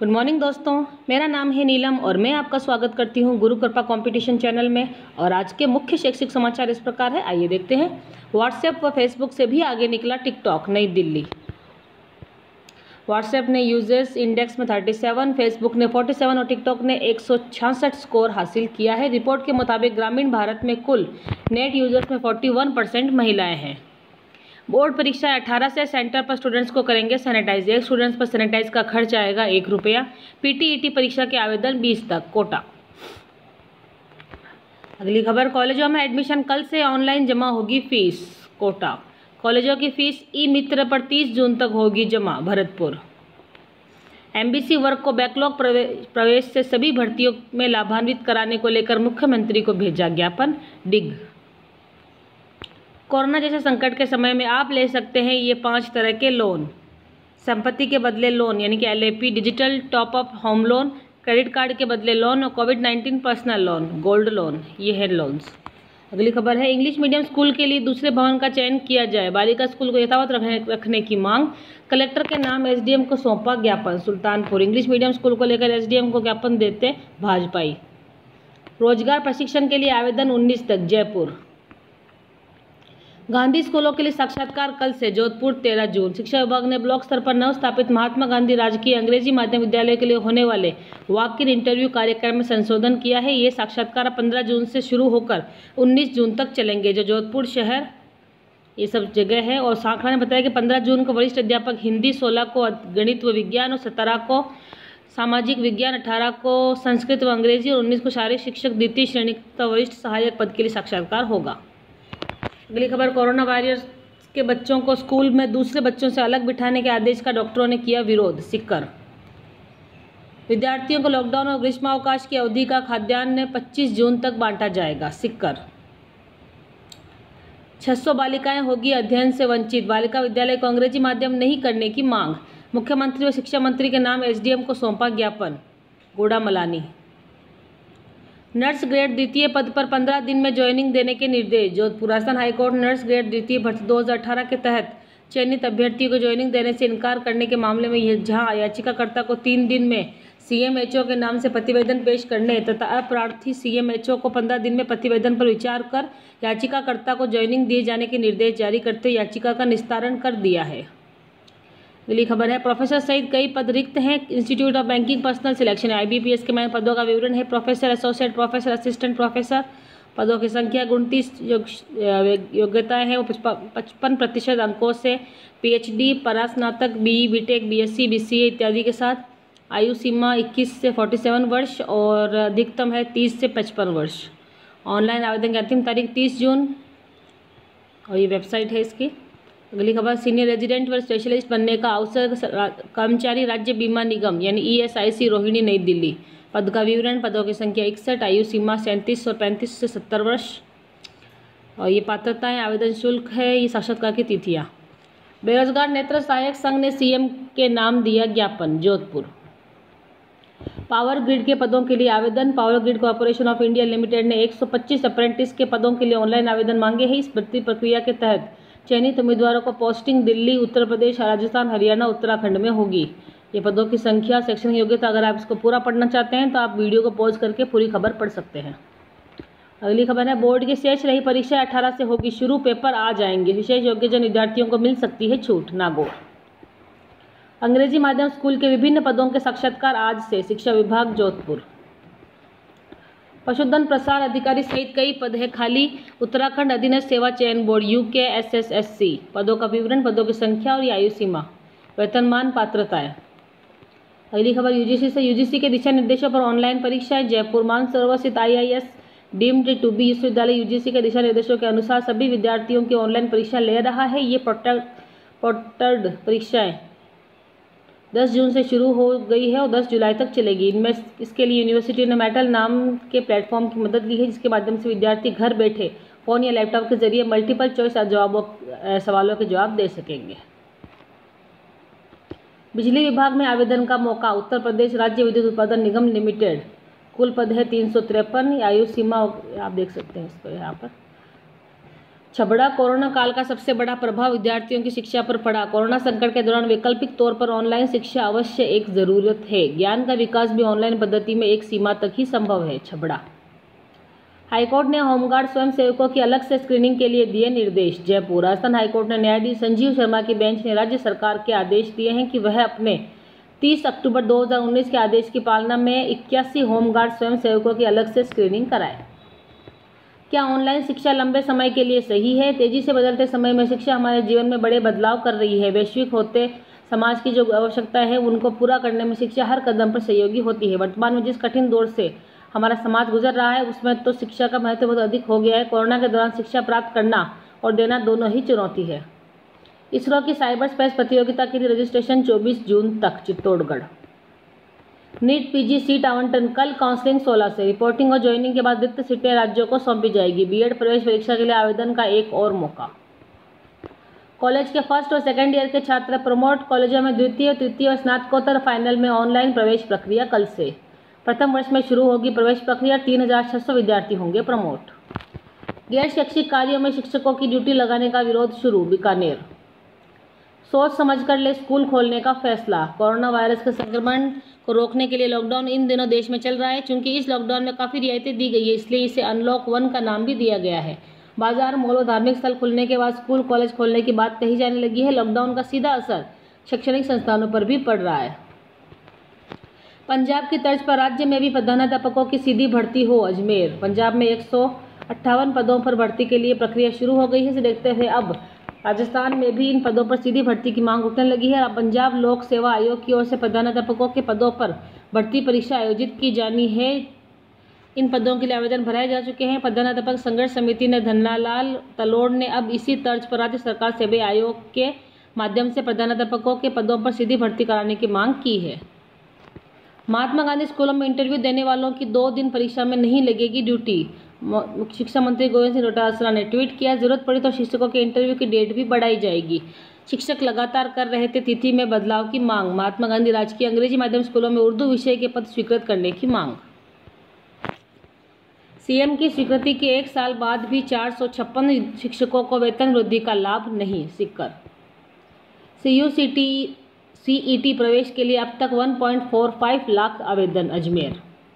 Good morning दोस्तों, मेरा नाम है नीलम और मैं आपका स्वागत करती हूं गुरु कृपा कंपटीशन चैनल में। और आज के मुख्य शैक्षिक समाचार इस प्रकार है, आइए देखते हैं। व्हाट्सएप व फेसबुक से भी आगे निकला टिकटॉक, नई दिल्ली। व्हाट्सएप ने यूजर्स इंडेक्स में 37, फेसबुक ने 47 और टिकटॉक ने 166 स्कोर हासिल किया है। रिपोर्ट के मुताबिक ग्रामीण भारत में कुल नेट यूजर्स में 41% महिलाएं हैं। बोर्ड परीक्षा 18 से सेंटर पर स्टूडेंट्स को करेंगे सैनिटाइज। एक स्टूडेंट्स पर सैनिटाइज का खर्च आएगा ₹1। पीटीईटी परीक्षा के आवेदन 20 तक, कोटा। अगली खबर, कॉलेजों में एडमिशन कल से ऑनलाइन जमा होगी फीस, कोटा। कॉलेजों की फीस ई मित्र पर 30 जून तक होगी जमा, भरतपुर। एमबीसी वर्ग को बैकलॉग प्रवेश से सभी भर्तियों में लाभान्वित कराने को लेकर मुख्यमंत्री को भेजा ज्ञापन, डिग। कोरोना जैसे संकट के समय में आप ले सकते हैं ये 5 तरह के लोन। संपत्ति के बदले लोन यानी कि LAP, digital top up home loan, credit card के बदले लोन और कोविड-19 पर्सनल लोन, गोल्ड लोन, ये है लोन्स। अगली खबर है, इंग्लिश मीडियम स्कूल के लिए दूसरे भवन का चयन किया जाए, बालिका स्कूल को यथावत रखने की मांग। कलेक्टर के नाम एसडीएम को सौंपा ज्ञापन, सुल्तानपुर। इंग्लिश मीडियम स्कूल को लेकर एसडीएम को ज्ञापन देते भाजपाई। रोजगार प्रशिक्षण के लिए आवेदन 19 तक, जयपुर। गांधी स्कूलों के लिए साक्षात्कार कल से, जोधपुर 13 जून। शिक्षा विभाग ने ब्लॉक स्तर पर नव स्थापित महात्मा गांधी राजकीय अंग्रेजी माध्यम विद्यालय के लिए होने वाले वॉक इन इंटरव्यू कार्यक्रम में संशोधन किया है। ये साक्षात्कार 15 जून से शुरू होकर 19 जून तक चलेंगे, जो जोधपुर शहर ये सब जगह है। और सांखला ने बताया कि 15 जून को वरिष्ठ अध्यापक हिंदी, 16 को गणित व विज्ञान और 17 को सामाजिक विज्ञान, 18 को संस्कृत व अंग्रेजी और 19 को शारीरिक शिक्षक द्वितीय श्रेणी तथा वरिष्ठ सहायक पद के लिए साक्षात्कार होगा। अगली खबर, कोरोना वायरस के बच्चों को स्कूल में दूसरे बच्चों से अलग बिठाने के आदेश का डॉक्टरों ने किया विरोध, सिक्कर। विद्यार्थियों को लॉकडाउन और ग्रीष्मावकाश की अवधि का खाद्यान्न 25 जून तक बांटा जाएगा, सिक्कर। 600 बालिकाएं होगी अध्ययन से वंचित, बालिका विद्यालय को अंग्रेजी माध्यम नहीं करने की मांग। मुख्यमंत्री व शिक्षा मंत्री के नाम एसडीएम को सौंपा ज्ञापन, गुड़ामलानी। नर्स ग्रेड द्वितीय पद पर 15 दिन में ज्वाइनिंग देने के निर्देश, Jodhpur. Rajasthan high court nurse grade द्वितीय भर्ती 2018 के तहत चयनित अभ्यर्थियों को ज्वाइनिंग देने से इनकार करने के मामले में जहां याचिकाकर्ता को 3 दिन में सीएमएचओ के नाम से प्रतिवेदन पेश करने तथा अप्रार्थी सीएमएचओ को 15 दिन में प्रतिवेदन पर विचार कर याचिकाकर्ता को ज्वाइनिंग दिए जाने के निर्देश जारी करते हुए याचिका का निस्तारण कर दिया है। अगली खबर है, प्रोफेसर सहित कई पद रिक्त हैं, institute of banking personnel selection. IBPS के पदों का विवरण है, professor, associate professor, assistant professor. पदों की संख्या 29, योग्यताएं हैं वो 55% अंकों से पीएचडी, परास्नातक, बीई, बीटेक, बीएससी, बीसीए इत्यादि के साथ। आयु सीमा 21 से 47 वर्ष और अधिकतम है 30 से 55 वर्ष। ऑनलाइन आवेदन की अंतिम तारीख 30 जून और ये वेबसाइट है इसकी। अगली खबर, सीनियर रेजिडेंट व स्पेशलिस्ट बनने का अवसर कर्मचारी राज्य बीमा निगम यानी ईएसआईसी, रोहिणी, नई दिल्ली। पद का विवरण, पदों की संख्या 61, आयु सीमा 37 और 35 से 70 वर्ष और ये पात्रताएं, आवेदन शुल्क है, ये साक्षात्कार की तिथियां। बेरोजगार नेत्र सहायक संघ ने सीएम के नाम दिया ज्ञापन, जोधपुर। पावर ग्रिड के पदों के लिए आवेदन, power grid corporation of India limited ने 125 अप्रेंटिस के पदों के लिए ऑनलाइन आवेदन मांगे हैं। इस भर्ती प्रक्रिया के तहत चयनित उम्मीदवारों को पोस्टिंग दिल्ली, उत्तर प्रदेश, राजस्थान, हरियाणा, उत्तराखंड में होगी। ये पदों की संख्या, शैक्षणिक योग्यता, अगर आप इसको पूरा पढ़ना चाहते हैं तो आप वीडियो को पॉज करके पूरी खबर पढ़ सकते हैं। अगली खबर है, बोर्ड की शेष रही परीक्षा 18 से होगी शुरू, पेपर आ जाएंगे, विशेष योग्यजन विद्यार्थियों को मिल सकती है छूट, नागौर। अंग्रेजी माध्यम स्कूल के विभिन्न पदों के साक्षात्कार आज से, शिक्षा विभाग, जोधपुर। पशुधन प्रसार अधिकारी सहित कई पद है खाली, उत्तराखंड अधीनस्थ सेवा चयन बोर्ड, UKSSSC। पदों का विवरण, पदों की संख्या और आयु सीमा, वेतनमान, पात्रताएं। अगली खबर, यूजीसी से, यूजीसी के दिशा निर्देशों पर ऑनलाइन परीक्षाएं, जयपुर। मानसरोवर स्थित IIS डीम्ड टू बी विश्वविद्यालय यूजीसी के दिशा निर्देशों के अनुसार सभी विद्यार्थियों की ऑनलाइन परीक्षा ले रहा है। ये पोर्टेड परीक्षाएं 10 जून से शुरू हो गई है और 10 जुलाई तक चलेगी। इनमें इसके लिए यूनिवर्सिटी ने मेटल नाम के प्लेटफॉर्म की मदद ली है, जिसके माध्यम से विद्यार्थी घर बैठे फ़ोन या लैपटॉप के जरिए मल्टीपल चॉइस सवालों के जवाब दे सकेंगे। बिजली विभाग में आवेदन का मौका, उत्तर प्रदेश राज्य विद्युत उत्पादन निगम लिमिटेड। कुल पद है 353, आयु सीमा आप देख सकते हैं इसको यहाँ पर। छबड़ा कोरोना काल का सबसे बड़ा प्रभाव विद्यार्थियों की शिक्षा पर पड़ा। कोरोना संकट के दौरान वैकल्पिक तौर पर ऑनलाइन शिक्षा अवश्य एक जरूरत है। ज्ञान का विकास भी ऑनलाइन पद्धति में एक सीमा तक ही संभव है। छबड़ा हाईकोर्ट ने होमगार्ड स्वयंसेवकों की अलग से स्क्रीनिंग के लिए दिए निर्देश। जयपुर राजस्थान हाईकोर्ट ने न्यायाधीश संजीव शर्मा की बेंच ने राज्य सरकार के आदेश दिए हैं कि वह अपने 30 अक्टूबर 2019 के आदेश की पालना में 81 होमगार्ड स्वयंसेवकों की अलग से स्क्रीनिंग कराए। क्या ऑनलाइन शिक्षा लंबे समय के लिए सही है? तेजी से बदलते समय में शिक्षा हमारे जीवन में बड़े बदलाव कर रही है। वैश्विक होते समाज की जो आवश्यकता है उनको पूरा करने में शिक्षा हर कदम पर सहयोगी होती है। वर्तमान में जिस कठिन दौर से हमारा समाज गुजर रहा है उसमें तो शिक्षा का महत्व बहुत अधिक हो गया है। कोरोना के दौरान शिक्षा प्राप्त करना और देना दोनों ही चुनौती है। इसरो की साइबर स्पेस प्रतियोगिता के लिए रजिस्ट्रेशन 24 जून तक। चित्तौड़गढ़ नीट पीजी सीट आवंटन कल, काउंसलिंग 16 से। रिपोर्टिंग और ज्वाइनिंग के बाद रिक्त सीटें राज्यों को सौंपी जाएगी। बीएड प्रवेश परीक्षा के लिए आवेदन का एक और मौका। कॉलेज के फर्स्ट और सेकेंड ईयर के छात्र प्रमोट कॉलेजों में द्वितीय, तृतीय और स्नातकोत्तर फाइनल में ऑनलाइन प्रवेश प्रक्रिया कल से। प्रथम वर्ष में शुरू होगी प्रवेश प्रक्रिया। 3600 विद्यार्थी होंगे प्रमोट। गैर शैक्षिक कार्यों में शिक्षकों की ड्यूटी लगाने का विरोध शुरू। बीकानेर सोच समझकर ले स्कूल खोलने का फैसला। कोरोना वायरस के संक्रमण को रोकने के लिए लॉकडाउन इन दिनों देश में चल रहा है। चूंकि इस लॉकडाउन में काफ़ी रियायतें दी गई है इसलिए इसे अनलॉक 1 का नाम भी दिया गया है। बाजार, मॉल और धार्मिक स्थल खुलने के बाद स्कूल कॉलेज खोलने की बात कही जाने लगी है। लॉकडाउन का सीधा असर शैक्षणिक संस्थानों पर भी पड़ रहा है। पंजाब की तर्ज पर राज्य में भी प्रधानाध्यापकों की सीधी भर्ती हो। अजमेर पंजाब में 158 पदों पर भर्ती के लिए प्रक्रिया शुरू हो गई है। इसे देखते हुए अब राजस्थान में भी इन पदों पर सीधी भर्ती की मांग उठने लगी है। पंजाब लोक सेवा आयोग की ओर से प्रधानाध्यापकों के पदों पर भर्ती परीक्षा आयोजित की जानी है। इन पदों के लिए आवेदन भराए जा चुके हैं। प्रधानाध्यापक संघर्ष समिति ने धन्नालाल तलोड़ ने अब इसी तर्ज पर राज्य सरकार से भी आयोग के माध्यम से प्रधानाध्यापकों के पदों पर सीधी भर्ती कराने की मांग की है। महात्मा गांधी स्कूलों में इंटरव्यू देने वालों की 2 दिन परीक्षा में नहीं लगेगी ड्यूटी। शिक्षा मंत्री गोविंद सिंह डोटासरा ने ट्वीट किया, जरूरत पड़ी तो शिक्षकों के इंटरव्यू की डेट भी बढ़ाई जाएगी। शिक्षक लगातार कर रहे थे तिथि में बदलाव की मांग। महात्मा गांधी राजकीय अंग्रेजी माध्यम स्कूलों में उर्दू विषय के पद स्वीकृत करने की मांग। सीएम की स्वीकृति के 1 साल बाद भी 456 शिक्षकों को वेतन वृद्धि का लाभ नहीं। सीकर सीईटी प्रवेश के लिए अब तक 1.45 लाख आवेदन। अजमेर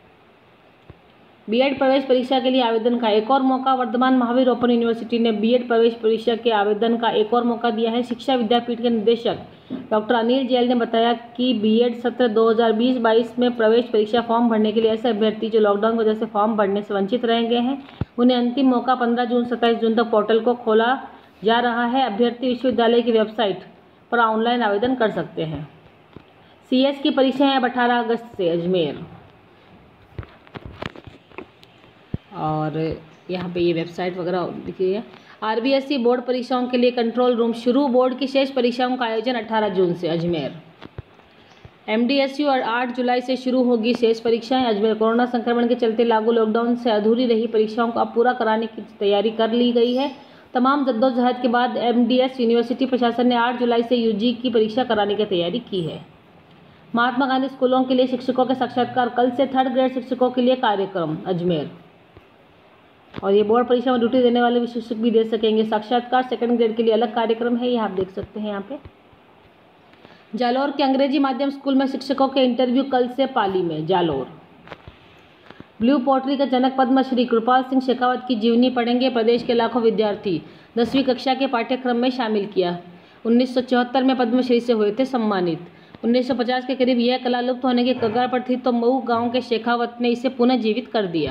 बीएड प्रवेश परीक्षा के लिए आवेदन का एक और मौका। वर्धमान महावीर ओपन यूनिवर्सिटी ने बीएड प्रवेश परीक्षा के आवेदन का एक और मौका दिया है। शिक्षा विद्यापीठ के निदेशक डॉक्टर अनिल जैल ने बताया कि बीएड सत्र 2020-22 में प्रवेश परीक्षा फॉर्म भरने के लिए ऐसे अभ्यर्थी जो लॉकडाउन की वजह से फॉर्म भरने से वंचित रह गए हैं उन्हें अंतिम मौका 15 जून 27 जून तक पोर्टल को खोला जा रहा है। अभ्यर्थी विश्वविद्यालय की वेबसाइट पर ऑनलाइन आवेदन कर सकते हैं। सीएस की परीक्षाएं अब 18 अगस्त से। अजमेर और यहाँ पे ये वेबसाइट वगैरह लिखी है। आरबीएसई बोर्ड परीक्षाओं के लिए कंट्रोल रूम शुरू। बोर्ड की शेष परीक्षाओं का आयोजन 18 जून से। अजमेर एमडीएसयू और 8 जुलाई से शुरू होगी शेष परीक्षाएं। अजमेर कोरोना संक्रमण के चलते लागू लॉकडाउन से अधूरी रही परीक्षाओं को अब पूरा कराने की तैयारी कर ली गई है। तमाम जद्दोजहद के बाद एमडीएस यूनिवर्सिटी प्रशासन ने 8 जुलाई से यूजी की परीक्षा कराने की तैयारी की है। महात्मा गांधी स्कूलों के लिए शिक्षकों के साक्षात्कार कल से। 3rd ग्रेड शिक्षकों के लिए कार्यक्रम। अजमेर और ये बोर्ड परीक्षा में ड्यूटी देने वाले शिक्षक भी दे सकेंगे साक्षात्कार। 2nd ग्रेड के लिए अलग कार्यक्रम है, ये आप देख सकते हैं यहाँ पे। जालौर के अंग्रेजी माध्यम स्कूल में शिक्षकों के इंटरव्यू कल से पाली में। जालौर ब्लू पोट्री के जनक पद्मश्री कृपाल सिंह शेखावत की जीवनी पढ़ेंगे प्रदेश के लाखों विद्यार्थी। 10वीं कक्षा के पाठ्यक्रम में शामिल किया। 1974 में पद्मश्री से हुए थे सम्मानित। 1950 के करीब यह कला लुप्त होने के कगार पर थी तो मऊ गांव के शेखावत ने इसे पुनः जीवित कर दिया।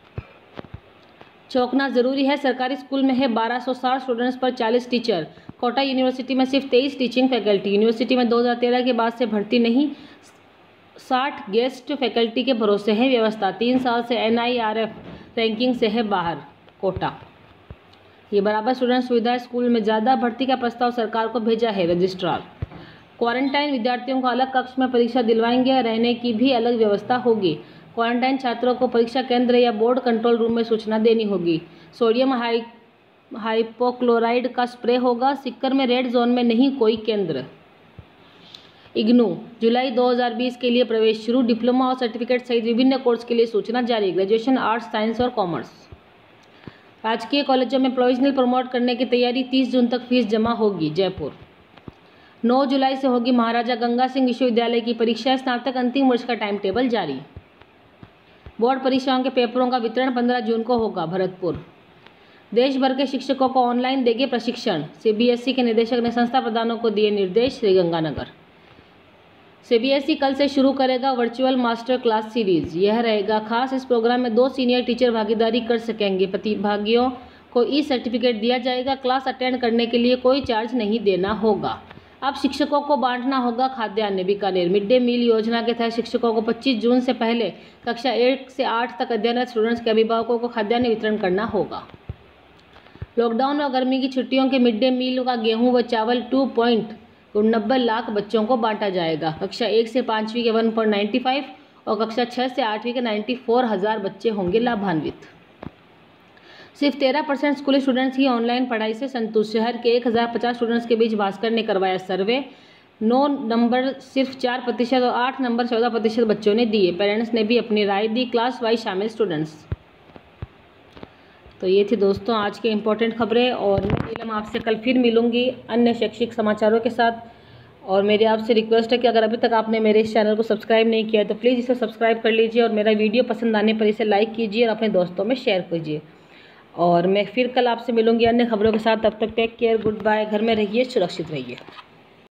चौंकना जरूरी है, सरकारी स्कूल में है 1260 स्टूडेंट्स पर 40 टीचर। कोटा यूनिवर्सिटी में सिर्फ 23 टीचिंग फैकल्टी। यूनिवर्सिटी में 2013 के बाद से भर्ती नहीं, 60 गेस्ट फैकल्टी के भरोसे है व्यवस्था। 3 साल से NIRF रैंकिंग से है बाहर। कोटा ये बराबर स्टूडेंट सुविधा स्कूल में ज़्यादा भर्ती का प्रस्ताव सरकार को भेजा है रजिस्ट्रार। क्वारंटाइन विद्यार्थियों को अलग कक्ष में परीक्षा दिलवाएंगे, रहने की भी अलग व्यवस्था होगी। क्वारंटाइन छात्रों को परीक्षा केंद्र या बोर्ड कंट्रोल रूम में सूचना देनी होगी। सोडियम हाइपोक्लोराइड का स्प्रे होगा। सिक्कर में रेड जोन में नहीं कोई केंद्र। इग्नू जुलाई 2020 के लिए प्रवेश शुरू। डिप्लोमा और सर्टिफिकेट सहित विभिन्न कोर्स के लिए सूचना जारी। ग्रेजुएशन आर्ट्स, साइंस और कॉमर्स। राजकीय कॉलेजों में प्रोविजनल प्रमोट करने की तैयारी, 30 जून तक फीस जमा होगी। जयपुर 9 जुलाई से होगी महाराजा गंगा सिंह विश्वविद्यालय की परीक्षा, स्नातक अंतिम वर्ष का टाइम टेबल जारी। बोर्ड परीक्षाओं के पेपरों का वितरण 15 जून को होगा। भरतपुर देश भर के शिक्षकों को ऑनलाइन देंगे प्रशिक्षण, सीबीएसई के निदेशक ने संस्था प्रधानों को दिए निर्देश। श्रीगंगानगर सीबीएसई कल से शुरू करेगा वर्चुअल मास्टर क्लास सीरीज, यह रहेगा खास। इस प्रोग्राम में 2 सीनियर टीचर भागीदारी कर सकेंगे। प्रतिभागियों को ई सर्टिफिकेट दिया जाएगा। क्लास अटेंड करने के लिए कोई चार्ज नहीं देना होगा। अब शिक्षकों को बांटना होगा खाद्यान्न। बीकानेर मिड डे मील योजना के तहत शिक्षकों को 25 जून से पहले कक्षा 1 से 8 तक अध्ययनरत स्टूडेंट्स के अभिभावकों को खाद्यान्न वितरण करना होगा। लॉकडाउन और गर्मी की छुट्टियों के मिड डे मील का गेहूं व चावल 2.90 लाख बच्चों को बांटा जाएगा। कक्षा 1 से 5वीं के 1.95 और कक्षा 6 से 8वीं के 94,000 बच्चे होंगे लाभान्वित। सिर्फ 13% स्कूली स्टूडेंट्स ही ऑनलाइन पढ़ाई से संतुष्ट। शहर के 1050 स्टूडेंट्स के बीच भास्कर ने करवाया सर्वे। 9 नंबर सिर्फ 4% और 8 नंबर 14% बच्चों ने दिए। पेरेंट्स ने भी अपनी राय दी। क्लास वाइज शामिल स्टूडेंट्स। तो ये थी दोस्तों आज के इम्पोर्टेंट खबरें, और मैं नीलम आपसे कल फिर मिलूंगी अन्य शैक्षिक समाचारों के साथ। और मेरी आपसे रिक्वेस्ट है कि अगर अभी तक आपने मेरे इस चैनल को सब्सक्राइब नहीं किया है तो प्लीज़ इसे सब्सक्राइब कर लीजिए, और मेरा वीडियो पसंद आने पर इसे लाइक कीजिए और अपने दोस्तों में शेयर कीजिए। और मैं फिर कल आपसे मिलूंगी अन्य खबरों के साथ। तब तक टेक केयर, गुड बाय। घर में रहिए, सुरक्षित रहिए।